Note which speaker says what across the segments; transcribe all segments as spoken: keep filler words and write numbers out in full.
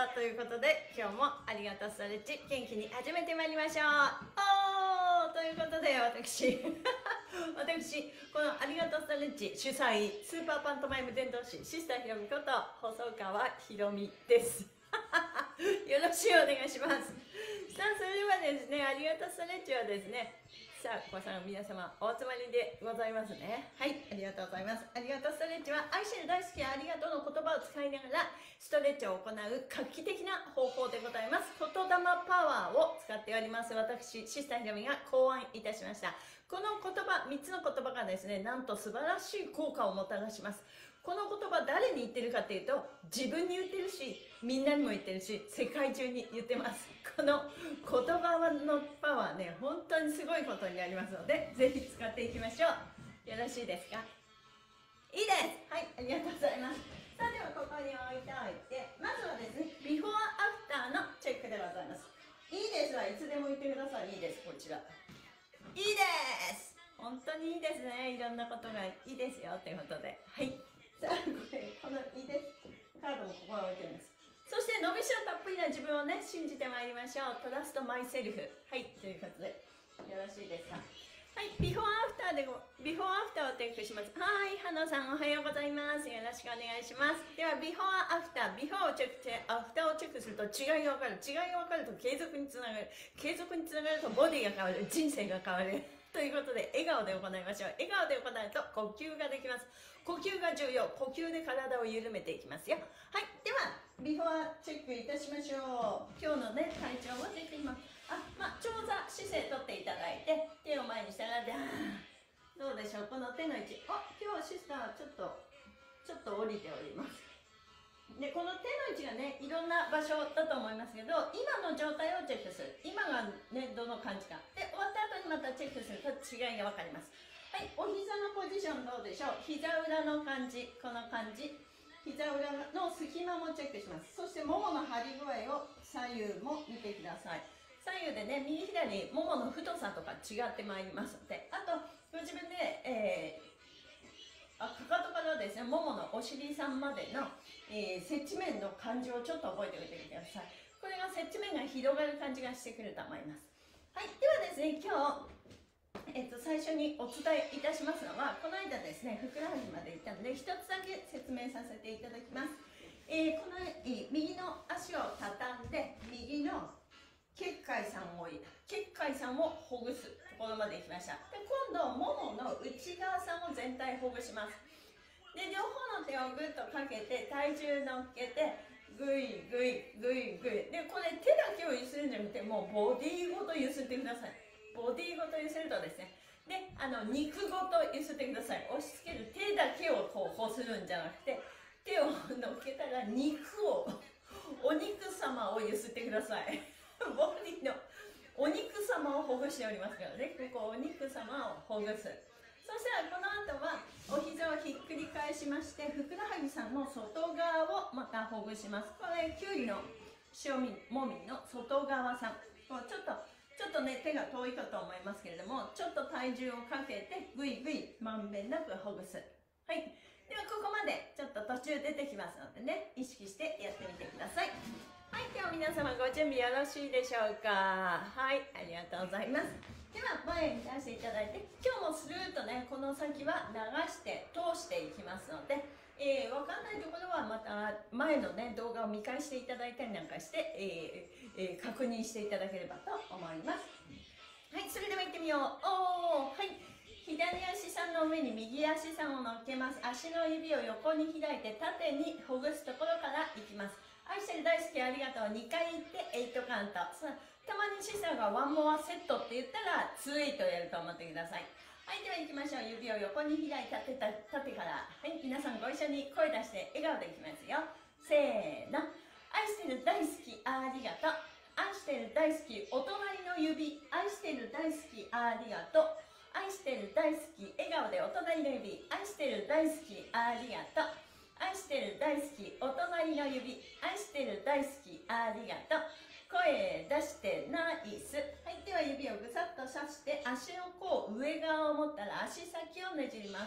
Speaker 1: ということで、今日もありがとうストレッチ、元気に始めてまいりましょう。おーということで、私、私、このありがとうストレッチ主催、スーパーパントマイム伝道師、シスターひろみこと細川ひろみです。よろしくお願いします。さあ、それではですね、ありがとうストレッチはですね、さあ、ごさん皆様お集まりでございますね。はい、ありがとうございます。ありがとうストレッチは愛してる大好きありがとうの言葉を使いながらストレッチを行う画期的な方法でございます。言霊パワーを使っております。私、シスターひろみが考案いたしました。この言葉、みっつの言葉がですね、なんと素晴らしい効果をもたらします。この言葉誰に言ってるかっていうと、自分に言ってるし、みんなにも言ってるし、世界中に言ってます。この言葉のパワーね、本当にすごいことになりますので、ぜひ使っていきましょう。よろしいですか？いいです。はい、ありがとうございます。さあ、ではここに置いておいて、まずはですね、ビフォーアフターのチェックでございます。いいですはいつでも言ってください。いいです、こちら。いいです。本当にいいですね。いろんなことがいいですよということで。はい。さあ、これ、このいいですカードもここに置いてます。そして、伸びしろたっぷりな自分をね、信じてまいりましょう。トラストマイセルフ。はい、ということで、よろしいですか。はい、ビフォーアフターでご、ビフォーアフターをチェックします。はい、花さんおはようございます。よろしくお願いします。では、ビフォーアフター、ビフォーをチェックして、アフターをチェックすると違いがわかる。違いがわかると継続につながる。継続につながるとボディが変わる。人生が変わる。ということで、笑顔で行いましょう。笑顔で行うと呼吸ができます。呼吸が重要。呼吸で体を緩めていきますよ。はい。では、ビフォーチェックいたしましょう。今日のね、体調をぜひ今、あ、まあ、長座姿勢とっていただいて、手を前にしたら、どうでしょう、この手の位置。あ、今日はシスター、ちょっと、ちょっと降りております。で、この手の位置がね、いろんな場所だと思いますけど、今の状態をチェックする。今がね、どの感じか。で、終わった後にまたチェックすると違いがわかります。はい、お膝のポジションどうでしょう。膝裏の感じ、この感じ。膝裏の隙間もチェックします。そして、ももの張り具合を左右も見てください。左右でね、右左、ももの太さとか違ってまいりますので、あと、ご自分で、えー、あかかとからですね、もものお尻さんまでの、えー、接地面の感じをちょっと覚えておいてください。これが接地面が広がる感じがしてくると思います。はい、ではですね、今日、えっと、最初にお伝えいたしますのは、この間ですね、ふくらはぎまで行ったので、一つだけ説明させていただきます。えー、この、えー、右の足を畳んで、右の結界さんを、結界さんをほぐすところまで行きました。で、今度、ももの内側さんを全体ほぐします。で、両方の手をぐっとかけて、体重乗っけて、ぐいぐいぐいぐい。で、これ手だけを揺するんじゃなくて、もうボディごと揺すってください。ボディごと揺するとですね、で、あの、肉ごと揺すってください。押し付ける手だけをこう、こするんじゃなくて、手を乗っけたら肉を、お肉様を揺すってください。ボディのお肉様をほぐしておりますからね、ここお肉様をほぐす。そしたらこの後はお膝をひっくり返しまして、ふくらはぎさんの外側をまたほぐします。これきゅうりの塩もみの外側さん、こうちょっとちょっとね手が遠いかと思いますけれども、ちょっと体重をかけてぐいぐいまんべんなくほぐす。はい、ではここまでちょっと途中出てきますのでね、意識してやってみてください。はい、では皆様ご準備よろしいでしょうか。はい、ありがとうございます。では前に出していただいて、今日もスルーッとね、この先は流して通していきますので、えー、分かんないところはまた前のね動画を見返していただいたりなんかして、えーえー、確認していただければと思います。はい、それでは行ってみよう。おー、はい、左足さんの上に右足さんを乗っけます。足の指を横に開いて縦にほぐすところからいきます。愛してる大好きありがとうにかい言ってエイトカウント。たまにシスターがワンモアセットって言ったらツーエイトやると思ってください。はい、では行きましょう。指を横に開いた縦縦から、はい、皆さんご一緒に声出して笑顔でいきますよ。せーの。愛してる大好きありがとう。愛してる大好きお隣の指。愛してる大好きありがとう。愛してる大好き笑顔でお隣の指。愛してる大好きありがとう。愛してる大好きお隣の指。愛してる大好きありがとう。声出してナイス。はい、では指をぐさっと刺して足の甲上側を持ったら足先をねじります。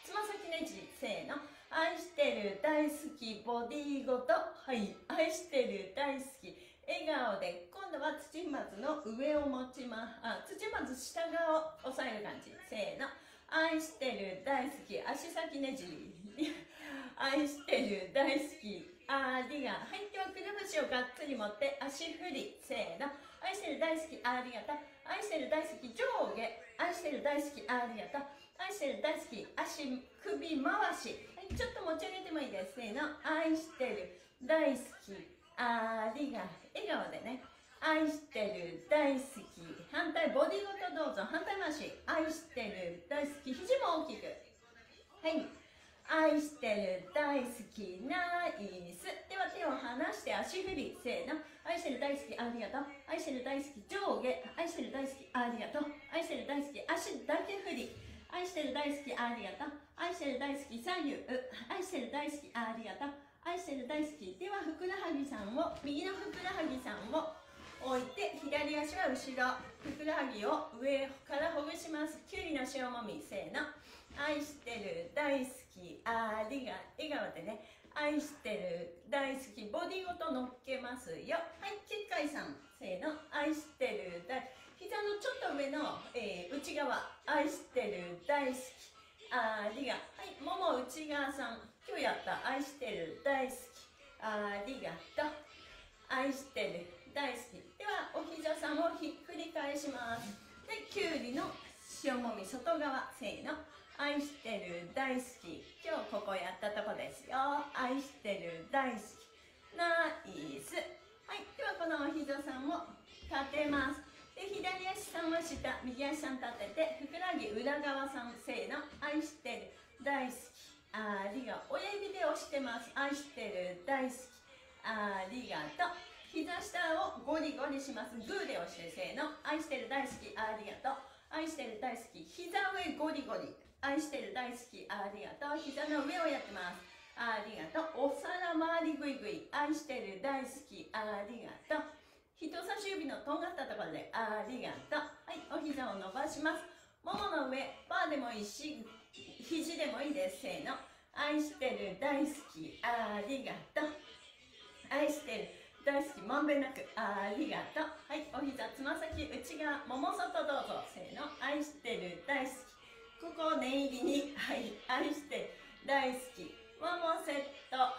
Speaker 1: つま先ねじり、せーの。愛してる、大好き、ボディごと。はい。愛してる、大好き。笑顔で、今度は土踏まずの上を持ちます。あ、土踏まず下側を押さえる感じ。せーの。愛してる、大好き。足先ねじり。愛してる、大好き。ありが。はい。では、くるぶしをがっつり持って、足振り。せーの。愛してる、大好き。ありがとう。愛してる、大好き。上下。愛してる、大好き。ありがとう。愛してる、大好き。足、首回し。はい。ちょっと持ち上げてもいいです。せーの。愛してる、大好き。ありが。笑顔でね。愛してる、大好き。反対、ボディごとどうぞ。反対回し。愛してる、大好き。肘も大きく。はい。愛してる、大好き。ナイス。では手を離して足振り。せーの。愛してる、大好き。ありがとう。愛してる、大好き。上下。愛してる、大好き。ありがとう。愛してる、大好き。足だけ振り。愛してる、大好き。ありがとう。愛してる、大好き。左右。愛してる、大好き。ありがとう。愛してる、大好き。ではふくらはぎさんを、右のふくらはぎさんを置いて、左足は後ろ。ふくらはぎを上からほぐします。きゅうりの塩もみ。せーの。愛してる、大好き。ありが。笑顔でね。愛してる、大好き。ボディごと乗っけますよ。はい、結界さん。せーの。愛してる、大膝のちょっと上の、えー、内側。愛してる、大好き。ありが。はい、もも内側さん。今日やった。愛してる、大好き。ありがとう。愛してる、大好き。では、お膝さんをひっくり返します。で、きゅうりの塩もみ外側。せーの。愛してる、大好き。今日ここやったとこですよ。愛してる、大好き。ナイス。はい。では、このお膝さんを立てます。で、左足さんは下、右足さん立てて、ふくらはぎ裏側さん。せーの。愛してる、大好き。ありが。親指で押してます。愛してる、大好き。ありがとう。膝下をゴリゴリします。グーで押して、せーの。愛してる、大好き。ありがとう。愛してる、大好き。膝上ゴリゴリ。愛してる、大好き。ありがとう。膝の上をやってます。ありがとう。お皿周りグイグイ。愛してる、大好き。ありがとう。人差し指のとんがったところで、ありがとう。はい、お膝を伸ばします。ももの上、バーでもいいし、肘でもいいです。せーの。愛してる、大好き。ありがとう。愛してる、大好き。まんべんなく。ありがとう。はい、お膝、つま先、内側、もも外どうぞ。せーの。愛してる、大好き。ここを念入りに。はい、愛してる、大好き。ワンモアセット。はい、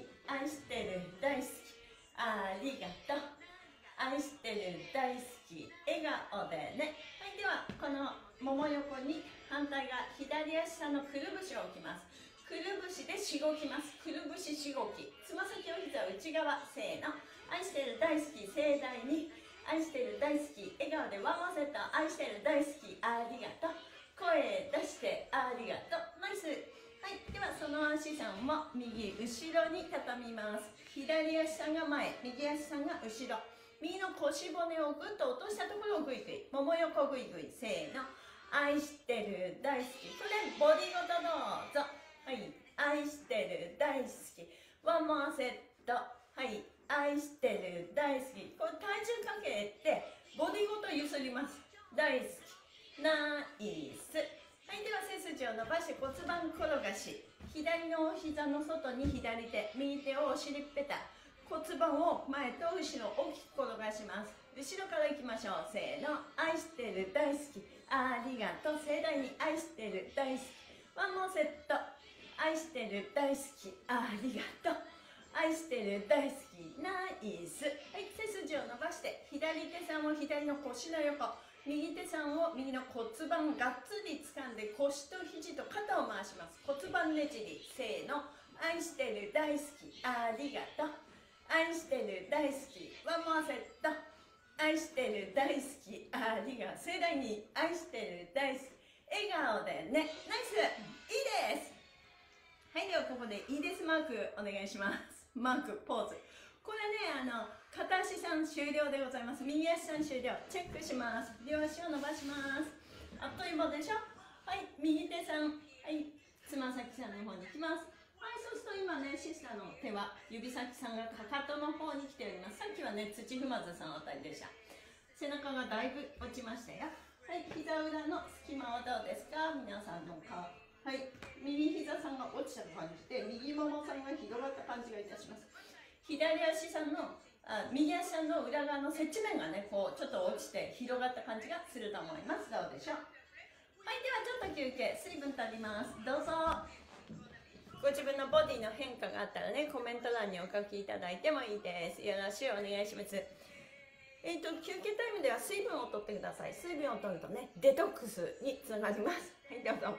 Speaker 1: 愛してる、大好き。ありがとう。愛してる、大好き。笑顔でね。はい、では、このもも横に反対側、左足下のくるぶしを置きます。くるぶしでしごきます。くるぶししごき。つま先お膝内側。せーの。愛してる、大好き。盛大に。愛してる、大好き。笑顔でワンモアセット。愛してる、大好き。ありがとう。声出して、ありがとう。ナイス。はい、ではその足さんも右後ろに畳みます。左足さんが前、右足さんが後ろ。右の腰骨をぐっと落としたところをグイグイ。もも横グイグイ。せーの。愛してる、大好き。これボディごとどうぞ。はい。愛してる、大好き。ワンモアセット。はい。愛してる、大好き。これ体重かけてボディごと揺すります。大好き。ナイス。はい、では背筋を伸ばして骨盤転がし。左のお膝の外に左手、右手をお尻っぺた。骨盤を前と後ろ大きく転がします。後ろからいきましょう。せーの。愛してる、大好き。ありがとう。盛大に愛してる、大好き。ワンモーセット。愛してる、大好き。ありがとう。愛してる、大好き。ナイス。はい、背筋を伸ばして左手さんを左の腰の横、右手さんを右の骨盤がっつり掴んで腰と肘と肩を回します。骨盤ねじり。せーの。愛してる、大好き。ありがとう。愛してる、大好き。ワンモアセット。愛してる、大好き。ありがとう。盛大に愛してる、大好き。笑顔でね。ナイス。いいです。はい、ではここでいいですマークお願いします。マーク、ポーズ。これね、あの、片足さん終了でございます。右足さん終了。チェックします。両足を伸ばします。あっという間でしょ。はい、右手さん。はい、つま先さんの方に行きます。はい、そうすると今ね、シスターの手は指先さんがかかとの方に来ております。さっきはね、土踏まずさんあたりでした。背中がだいぶ落ちましたよ。はい、膝裏の隙間はどうですか皆さんの顔。 はい、右膝さんが落ちた感じで、右ももさんが広がった感じがいたします。左足さんの、あ右足さんの裏側の接地面がね、こうちょっと落ちて広がった感じがすると思います。どうでしょう。はい、ではちょっと休憩、水分取ります。どうぞ。ご自分のボディの変化があったらね、コメント欄にお書きいただいてもいいです。よろしくお願いします。えっと、休憩タイムでは水分を取ってください。水分を取るとね、デトックスにつながります。はい、どうぞ。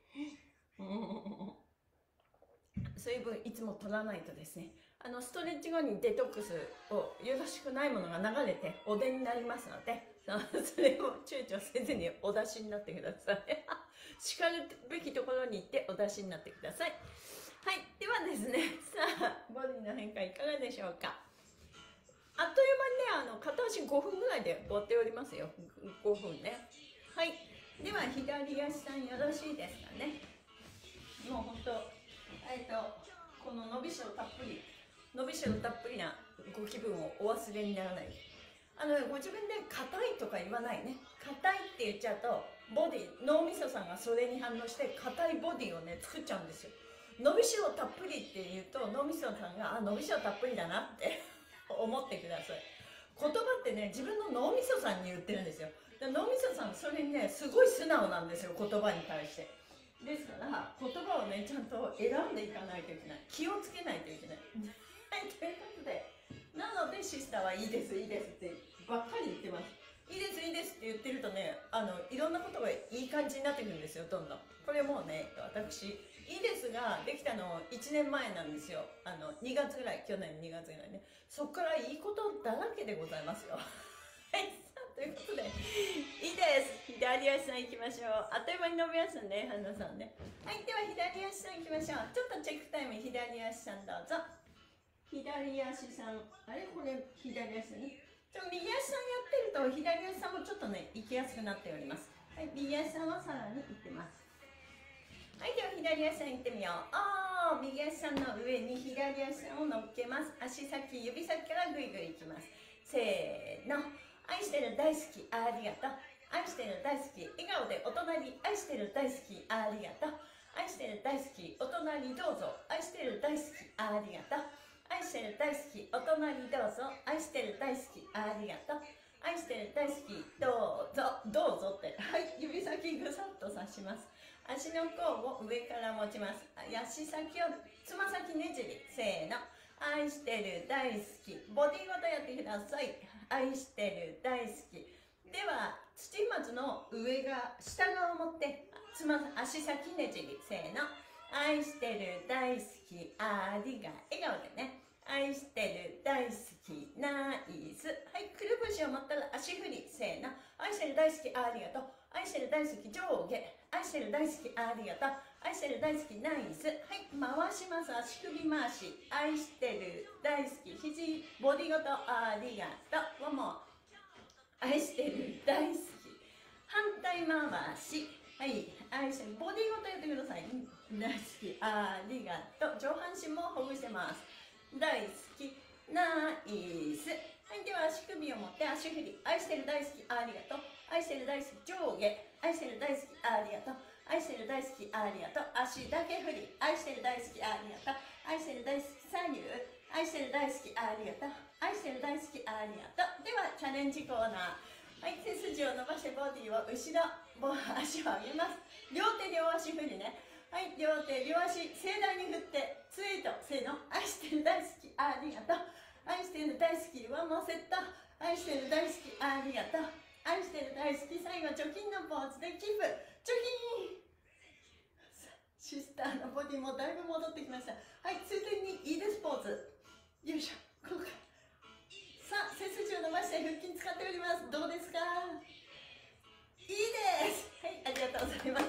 Speaker 1: 水分いつも取らないとですね、あのストレッチ後にデトックスをよろしくないものが流れてお出になりますので、それを躊躇せずにお出しになってください。しかるべきところに行ってお出しになってください。はい、ではですね、さあボディの変化いかがでしょうか。あっという間にね、あの片足ごふんぐらいで終わっておりますよ。ごふんね。はい、では左足さんよろしいですかね。もう本当、えっとこの伸びしろたっぷり伸びしろたっぷりなご気分をお忘れにならない。あのご自分で硬いとか言わないね。硬いって言っちゃうとボディ脳みそさんがそれに反応して硬いボディをね作っちゃうんですよ。伸びしろたっぷりって言うと脳みそさんがあ伸びしろたっぷりだなって思ってください。言葉ってね自分の脳みそさんに言ってるんですよ。脳みそさんそれにねすごい素直なんですよ、言葉に対して。ですから言葉をねちゃんと選んでいかないといけない、気をつけないといけないはい、ということで、なのでシスターはいいですいいですってばっかり言ってます。いいですいいですって言ってるとね、あのいろんなことがいい感じになってくるんですよ、どんどん。これもうね、私いいですができたのいちねんまえなんですよ。あのにがつぐらい、去年にがつぐらいね。そこからいいことだらけでございますよはいということで、いいです。左足さん行きましょう。あっという間に伸びますね、花さんね。はい、では左足さん行きましょう。ちょっとチェックタイム、左足さんどうぞ。左足さん、あれこれ左足さんね。ちょ右足さんやってると、左足さんもちょっとね、行きやすくなっております。はい、右足さんはさらに行ってます。はい、では左足さん行ってみよう。あー、右足さんの上に左足さんを乗っけます。足先、指先からぐいぐい行きます。せーの。愛してる大好きありがとう。愛してる大好き笑顔でお隣。愛してる大好きありがとう。愛してる大好きお隣どうぞ。愛してる大好きありがとう。愛してる大好きお隣どうぞ。愛してる大好きありがとう。愛してる大好きどうぞ。どうぞって、はい、指先ぐさっと刺します。足の甲を上から持ちます。足先をつま先ねじり。せーの。愛してる大好き。ボディごとやってください。愛してる大好き。では土松の上が下側を持ってつま足先ねじり。せーの。愛してる大好きありが笑顔でね。愛してる大好きナイス。はい、くるぶしを持ったら足振り。せーの。愛してる大好きありがとう。愛してる大好き上下。愛してる大好きありがとう。愛してる大好きナイス。はい、回します。足首回し。愛してる大好き肘ボディごとありがとう。もも愛してる大好き反対回し。はい、愛してるボディごとやってください。大好きありがとう。上半身もほぐしてます。大好きナイス。はい、では足首を持って足振り。愛してる大好きありがとう。愛してる大好き上下。愛してる大好きありがとう。愛してる大好きありがとう。足だけ振り。愛してる大好きありがとう。愛してる大好き左右。愛してる大好きありがとう。愛してる大好きありがとう。ではチャレンジコーナー。はい、背筋を伸ばしてボディを後ろ、足を上げます。両手両足振りね。はい、両手両足盛大に振ってツイート。せーの。愛してる大好きありがとう。愛してる大好きワンモセット。愛してる大好きありがとう。愛してる大好き最後貯金のポーズでキープ。貯金。シスターのボディもだいぶ戻ってきました。はい、ついでにいいですポーズ。よいしょ、こうか。さあ、背筋を伸ばして腹筋使っております。どうですか？いいです。はい、ありがとうございます。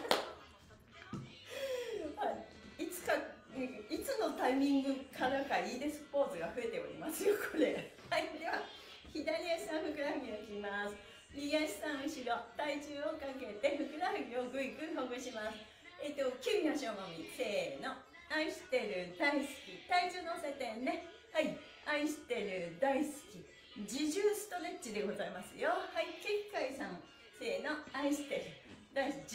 Speaker 1: はい、いつか、いつのタイミングからかいいですポーズが増えておりますよ、これ。はい、では、左足さんふくらはぎをきます。右足さん後ろ、体重をかけてふくらはぎをぐいぐいほぐします。えっと、きゅうのしょもみ。せーの。愛してる大好き。体重乗せてね。はい。愛してる大好き。自重ストレッチでございますよ。はい。結界さん。せーの。愛してる大好き。自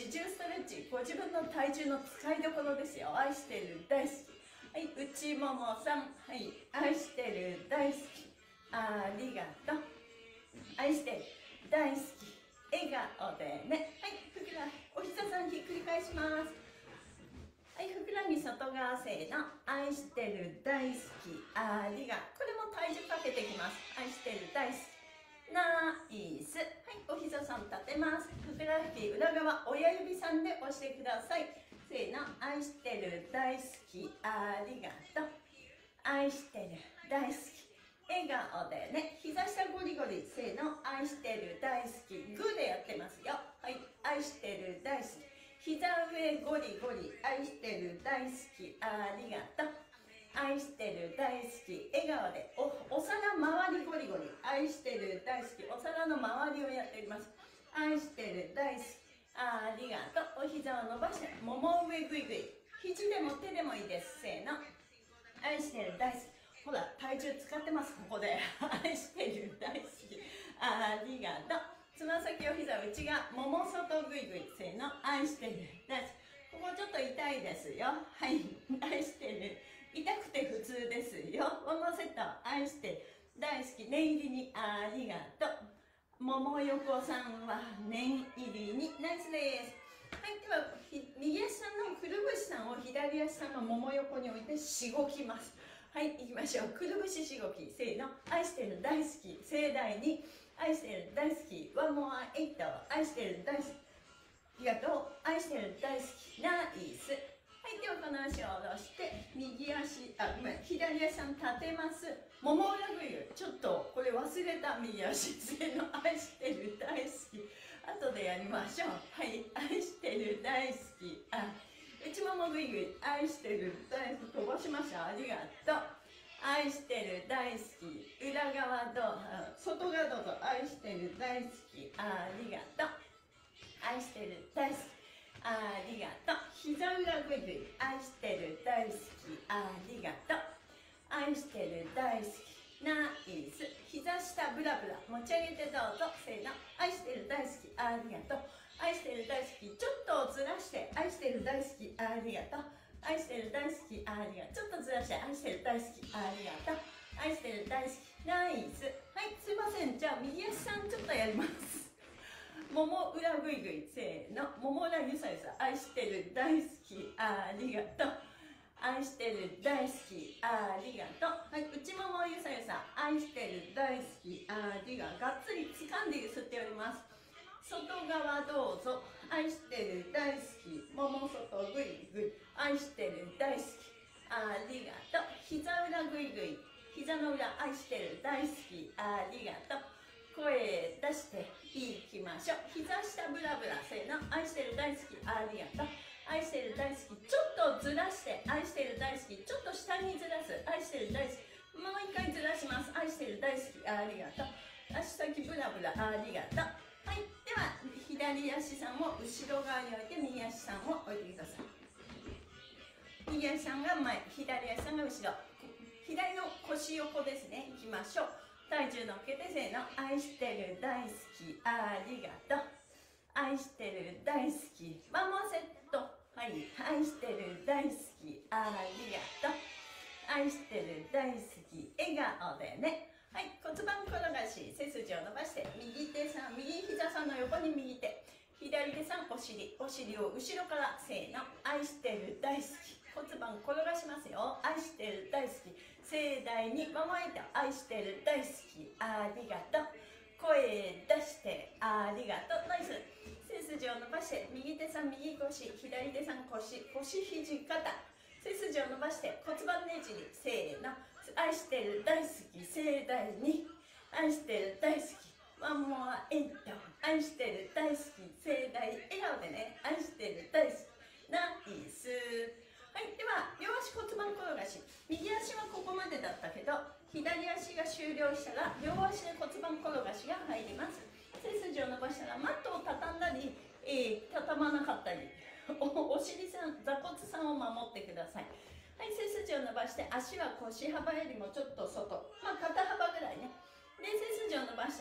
Speaker 1: 自重ストレッチ、ご自分の体重の使いどころですよ。愛してる、大好き。はい、内ももさん、はい、愛してる、大好き。ありがとう。愛してる、大好き。笑顔でね。はい、ふくら、お膝さんひっくり返します。はい、ふくらはぎ外側せーの。愛してる、大好き。ありがとう。これも体重かけていきます。愛してる、大好き。ナイス。はい、お膝さん立てます。ふくらはぎ裏側、親指さんで押してください。せーの、愛してる、大好き、ありがとう。愛してる、大好き。笑顔でね、膝下ゴリゴリ、せーの、愛してる、大好き。グーでやってますよ。はい、愛してる、大好き。膝上ゴリゴリ、愛してる、大好き、ありがとう。愛してる、大好き。笑顔で お, お皿周りゴリゴリ、愛してる、大好き。お皿の周りをやっております。愛してる、大好き。ありがとう。お膝を伸ばして、もも上ぐいぐい。肘でも手でもいいです。せーの。愛してる、大好き。ほら、体重使ってます、ここで。愛してる、大好き。ありがとう。つま先お膝内側、もも外ぐいぐい。せーの。愛してる、大好き。ここちょっと痛いですよ。はい。愛してる。痛くて普通ですよ。ワンマンセット。愛して大好き。念入りにありがとう。桃横さんは念入りにナイスです。はい、では右足さんのくるぶしさんを左足さんのもも横に置いてしごきます。はい、行きましょう。くるぶししごき。せーの。愛してる、大好き。盛大に愛してる、大好き。ワンモアエイト。愛してる、大好き。ありがとう。愛してる、大好き。ナイス。はい、ではこの足を下ろして右足、あ、ごめん、左足さん立てます。もも裏ぐい、ちょっとこれ忘れた。右足せーの。愛してる、大好き。後でやりましょう。はい、愛してる、大好き。あ、内ももぐいぐい、愛してる、大好き。飛ばしました。ありがとう。愛してる、大好き。裏側どうぞ、外側どうぞ。愛してる、大好き。ありがとう。愛してる、大好き。ありがとう。膝裏ぐいぐい、愛してる、大好き。ありがとう。愛してる、大好き。ナイス。膝下ブラブラ持ち上げてどうぞ。せーの。愛してる、大好き。ありがとう。愛してる、大好き。ちょっとずらして。愛してる、大好き。ありがとう。愛してる、大好き。ありがとう。ちょっとずらして。愛してる、大好き。ありがとう。愛してる、大好き。ナイス。はい、すいません。じゃあ右足さんちょっとやります。もも裏ぐいぐい、せーの。もも裏ゆさゆさ。愛してる、大好き。ありがとう。愛してる、大好き。ありがとう。はい、内ももゆさゆさ。愛してる、大好き。ありがとう。がっつり掴んで揺すっております。外側どうぞ。愛してる、大好き。もも外ぐいぐい。愛してる、大好き。ありがとう。膝裏ぐいぐい。膝の裏、愛してる、大好き。ありがとう。声出していきましょう。膝下ブラブラ、せーの。愛してる、大好き。ありがとう。愛してる、大好き。ちょっとずらして。愛してる、大好き。ちょっと下にずらす。愛してる、大好き。もう一回ずらします。愛してる、大好き。ありがとう。足先ブラブラ、ありがとう。はい、では左足さんを後ろ側に置いて右足さんを置いてください。右足さんが前、左足さんが後ろ。左の腰横ですね。いきましょう。体重乗っけて、せーの。愛してる、大好き。ありがとう。愛してる、大好き。ワンモアセット。はい。愛してる、大好き。ありがとう。愛してる、大好き。笑顔でね。はい。骨盤転がし、背筋を伸ばして、右手さん、右膝さんの横に右手。左手さん、お尻。お尻を後ろから、せーの。愛してる、大好き。骨盤転がしますよ。愛してる、大好き。盛大に守れた。愛してる、大好き。ありがとう。声出してありがとう。ナイス。背筋を伸ばして右手さん右腰、左手さん腰、腰肘肩。背筋を伸ばして骨盤ねじり。せーの。愛してる、大好き。盛大に愛してる、大好き。ワンモアエイト。愛してる、大好き。盛大。笑顔でね。愛してる、大好き。ナイス。はい、では両足骨盤転がし。右足はここまでだったけど左足が終了したら両足で骨盤転がしが入ります。背筋を伸ばしたらマットを畳んだり、えー、畳まなかったり お, お尻さん座骨さんを守ってください。はい、背筋を伸ばして足は腰幅よりもちょっと外、まあ肩幅ぐらいね。で背筋を伸ばしたら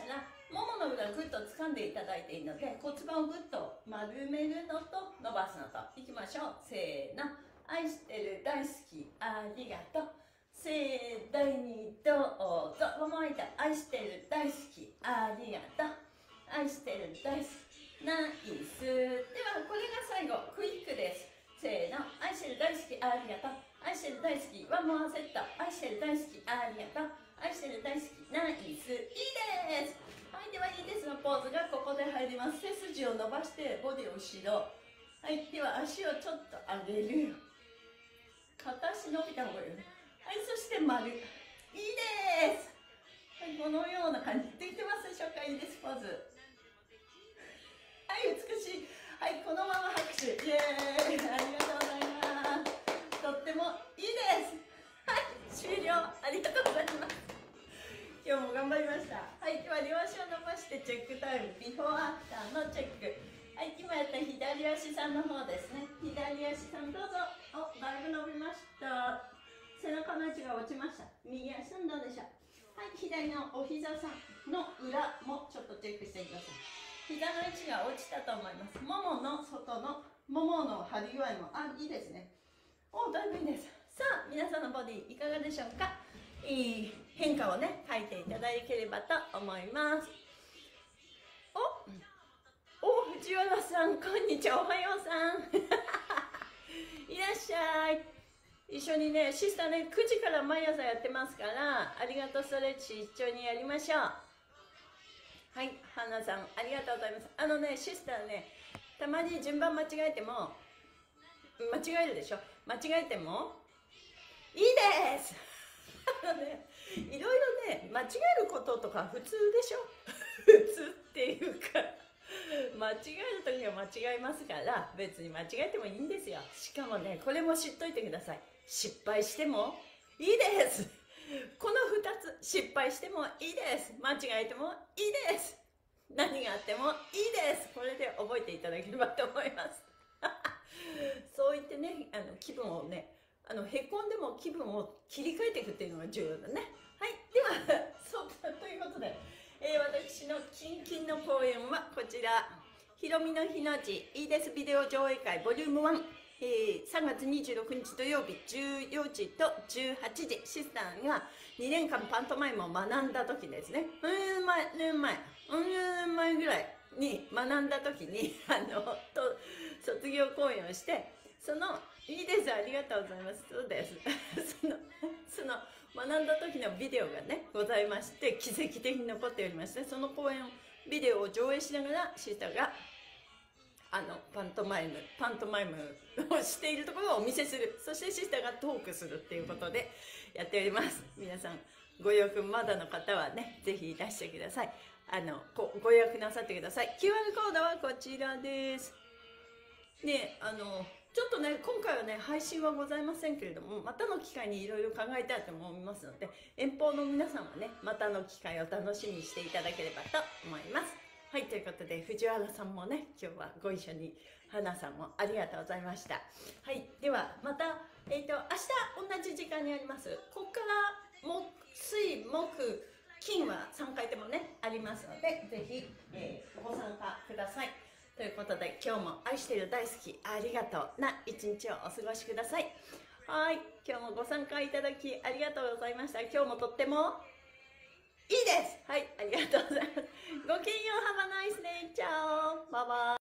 Speaker 1: ももの裏ぐっと掴んでいただいていいので、骨盤をぐっと丸めるのと伸ばすのといきましょう。せーの。愛してる、大好き、ありがとう。盛大にどうぞ。ももいた、愛してる、大好き、ありがとう。愛してる、大好き、ナイス。ではこれが最後、クイックです。せーの。愛してる、大好き、ありがとう。愛してる、大好き、ワンモアセット。愛してる、大好き、ありがとう。愛してる、大好き、ナイス。いいです。はい、ではいいですのポーズがここで入ります。背筋を伸ばしてボディを後ろ。はい、では足をちょっと上げる。片足伸びた方がいいよね。はい、そして丸。いいです。はい、このような感じできてますでしょうか。いいです、ポーズ。はい、美しい。はい、このまま拍手。イエーイ、ありがとうございます。とってもいいです。はい、終了。ありがとうございます。今日も頑張りました。はい、では両足を伸ばしてチェックタイム、ビフォーアフターのチェック。はい、今やった左足さんの方ですね。左足さんどうぞ。お、だいぶ伸びました。背中の位置が落ちました。右足さんどうでしょう。はい、左のお膝さんの裏もちょっとチェックしてください。膝の位置が落ちたと思います。ももの外のももの張り具合も、あ、いいですね。お、だいぶいいです。さあ、皆さんのボディいかがでしょうか。いい変化をね、書いていただければと思います。お、お、藤原さん、こんにちは、おはようさん。いらっしゃい。一緒にね、シスターね、くじから毎朝やってますから、ありがとうストレッチ一緒にやりましょう。はい、花さん、ありがとうございます。あのね、シスターね、たまに順番間違えても、間違えるでしょ。間違えても、いいです。あのね、いろいろね、間違えることとか普通でしょ。普通っていうか、間違える時は間違えますから、別に間違えてもいいんですよ。しかもね、これも知っといてください。失敗してもいいです。このふたつ、失敗してもいいです。間違えてもいいです。何があってもいいです。これで覚えていただければと思います。そう言ってね、あの気分をね、あのへこんでも気分を切り替えていくっていうのが重要だね。はい、ではそうということで、えー、私のキンキンの公演はこちら、ひろみの日の字いいですビデオ上映会ボリュームワン、えー、さんがつにじゅうろくにち土曜日じゅうよじとじゅうはちじ、シスターがにねんかんパントマイムを学んだ時ですね。うん前年前うん年前ぐらいに学んだ時にあのと卒業公演をして、そのいいです、ありがとうございます。そうですそのその学んだ時のビデオがねございまして、奇跡的に残っておりまして、その公演ビデオを上映しながらシスターがあのパントマイムパントマイムをしているところをお見せする、そしてシスターがトークするっていうことでやっております。皆さんご予約まだの方はね、ぜひいらしてください。あの ご, ご予約なさってください。 キューアール コードはこちらですね。あのちょっとね、今回はね、配信はございませんけれども、またの機会にいろいろ考えたいと思いますので、遠方の皆さんはね、またの機会を楽しみにしていただければと思います。はい、ということで、藤原さんもね、今日はご一緒に、花さんもありがとうございました。はい、では、また、えっと、明日同じ時間にあります。ここから、木、水、木、金はさんかいともね、ありますので、ぜひ、えー、ご参加ください。ということで、今日も愛してる大好きありがとうな一日をお過ごしください。はい、今日もご参加いただきありがとうございました。今日もとってもいいです。はい、ありがとうございます。ごきげんよう、Have a nice day。チャオ。バイバイ。